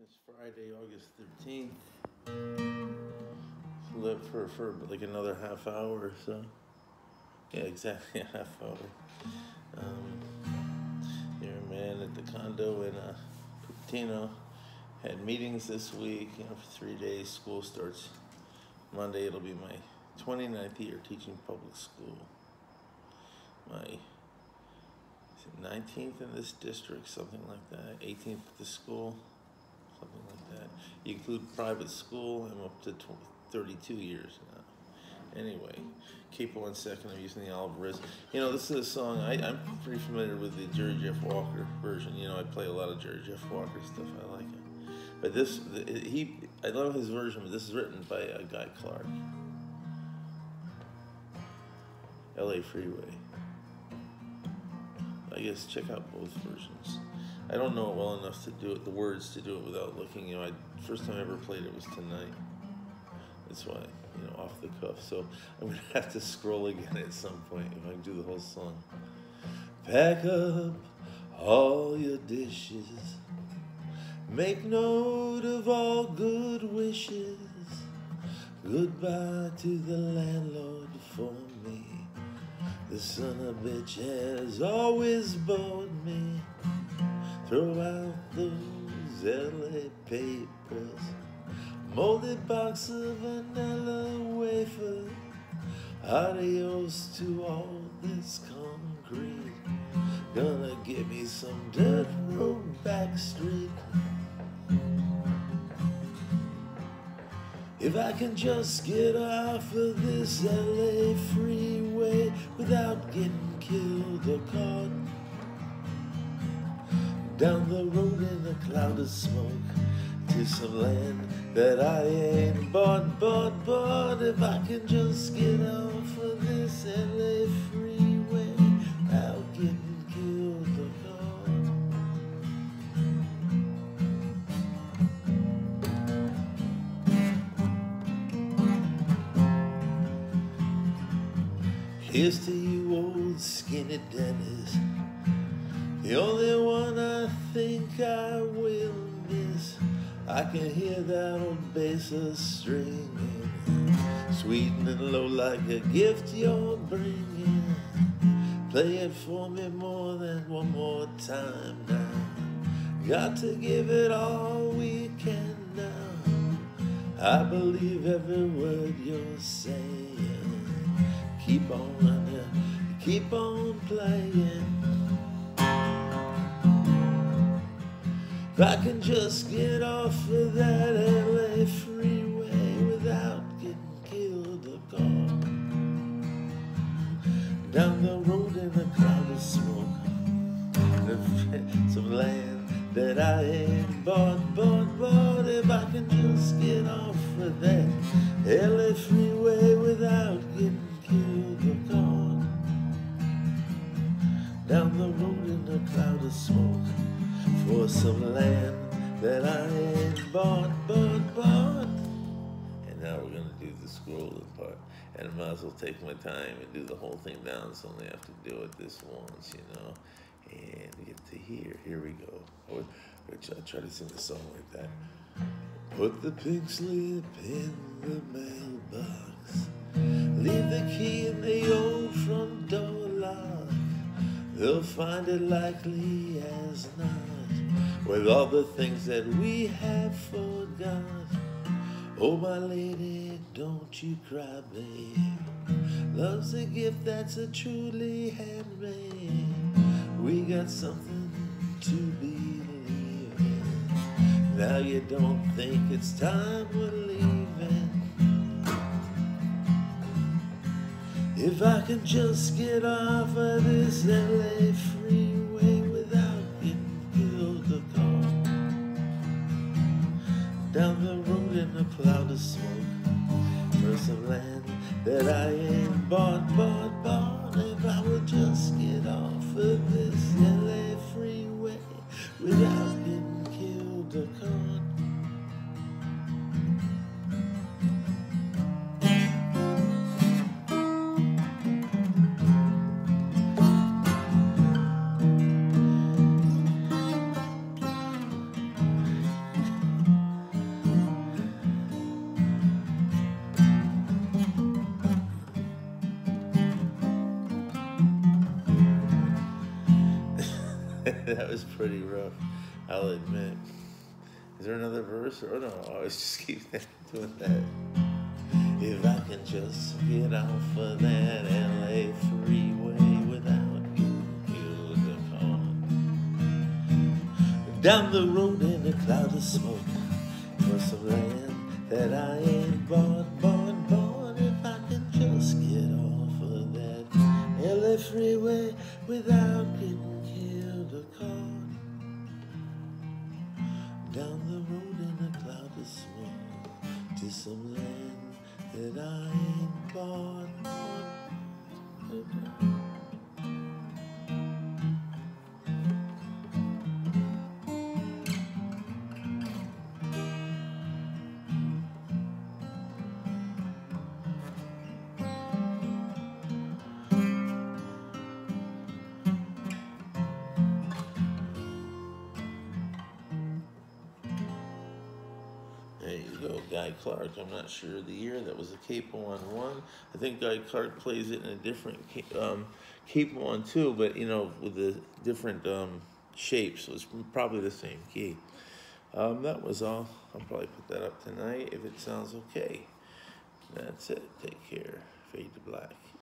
It's Friday, August 13th. Live for like another half hour or so. Yeah, exactly, a half hour. Here, man, at the condo in Cupertino. Had meetings this week, for 3 days. School starts Monday. It'll be my 29th year teaching public school. My 19th in this district, something like that. 18th at the school, something like that. You include private school, I'm up to 32 years now. Anyway, keep on second. I'm using the Alvarez. This is a song, I'm pretty familiar with the Jerry Jeff Walker version. I play a lot of Jerry Jeff Walker stuff. I like it. But I love his version, but this is written by Guy Clark. LA Freeway. I guess check out both versions. I don't know it well enough to do it, the words to do it without looking. First time I ever played it was tonight. That's why, off the cuff. So I'm gonna have to scroll again at some point if I can do the whole song. Pack up all your dishes. Make note of all good wishes. Goodbye to the landlord for me. The son of a bitch has always bored me. Throw out those LA papers. Molded box of vanilla wafer. Adios to all this concrete. Gonna give me some dirt road back street. If I can just get off of this LA freeway without getting killed or caught. Down the road in a cloud of smoke to some land that I ain't bought. If I can just get off of this LA freeway without getting killed or caught. Here's to you old skinny Dennis, the only one I think I will miss. I can hear that old bass stringing, sweet and low like a gift you're bringing. Play it for me more than one more time now. Got to give it all we can now. I believe every word you're saying. Keep on playing. If I can just get off of that LA freeway without getting killed or caught. Down the road in a cloud of smoke. Some land that I ain't bought. If I can just get off of that LA freeway without getting killed or caught. Down the road in a cloud of smoke. For some land that I ain't bought. And now we're going to do the scrolling part. And I might as well take my time and do the whole thing down, so I only have to do it this once, And get to here. Here we go. I'll try to sing a song like that. Put the pink slip in the mailbox. Leave the key in the old front door lock. They'll find it likely as not. With all the things that we have forgot. Oh, my lady, don't you cry, babe. Love's a gift that's a truly handmade. We got something to believe in. Now you don't think it's time we're leaving. If I can just get off of this LA freeway without getting killed or caught. Down the road in a cloud of smoke. For some land that I ain't bought. If I would just get off of this LA freeway without getting killed or caught. That was pretty rough, I'll admit. Is there another verse? Or no, I always just keep doing that. If I can just get off of that LA freeway without getting killed or caught. Down the road in a cloud of smoke for some land that I ain't bought. If I can just get off of that LA freeway without getting killed or caught. Down the road in a cloud of smoke to some land that I ain't bought. There you go, Guy Clark. I'm not sure of the year. That was a capo on one. I think Guy Clark plays it in a different capo on two, but with the different shapes. So it's probably the same key. That was all. I'll probably put that up tonight if it sounds okay. That's it. Take care. Fade to black.